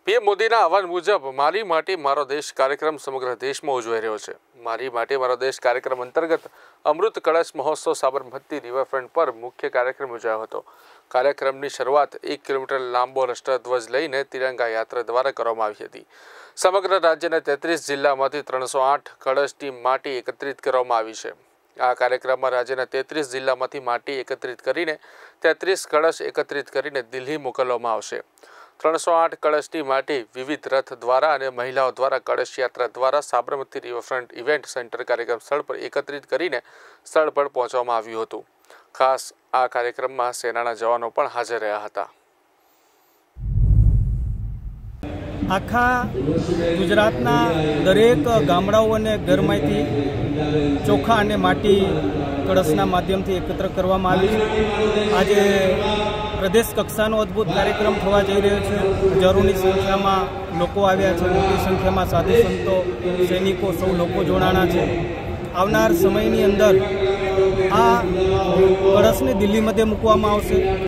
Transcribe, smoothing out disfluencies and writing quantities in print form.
PM मोदीना आह्वान मुजब मारी माटी मारो देश कार्यक्रम समग्र देश में उजवाई रह्यो छे। मारी माटी मारो देश कार्यक्रम अंतर्गत अमृत कलश महोत्सव साबरमती रिवरफ्रंट पर मुख्य कार्यक्रम योजायो हतो। कार्यक्रम की शुरुआत 1 किलोमीटर लांबो राष्ट्रध्वज लईने तिरंगा यात्रा द्वारा करवामां आवी हती। समग्र राज्यना 33 जिल्लामांथी 308 कलशनी माटी एकत्रित करवामां आवी छे। आ कार्यक्रम में राज्यना 33 जिल्लामांथी माटी एकत्रित करीने 33 कलश एकत्रित करीने दिल्ही मोकलवामां आवशे। 308 कलशनी माटी विविध रथ द्वारा और महिलाओं द्वारा कलश यात्रा द्वारा साबरमती रिवरफ्रंट इवेंट सेंटर कार्यक्रम स्थल पर एकत्रित करीने स्थल पर पहोंचवामां आव्युं हतुं। खास आ कार्यक्रम में सेनाना जवानों पण हाजर रह्या हता। आखा गुजरातना दरेक गामडाओ अने घरमांथी चोखा अने माटी कळशना माध्यमथी एकत्र करवामां आवी छे। आजे प्रदेश कक्षानो अद्भुत कार्यक्रम थवा जई रह्यो छे। हजारोनी संख्यामां लोको आव्या छे। मोटी संख्यामां साधु संतो सैनिको सौ लोको जोड़ाणा छे। आवनार समयनी अंदर आ कळशने दिल्ही मध्य मूकवामां आवशे।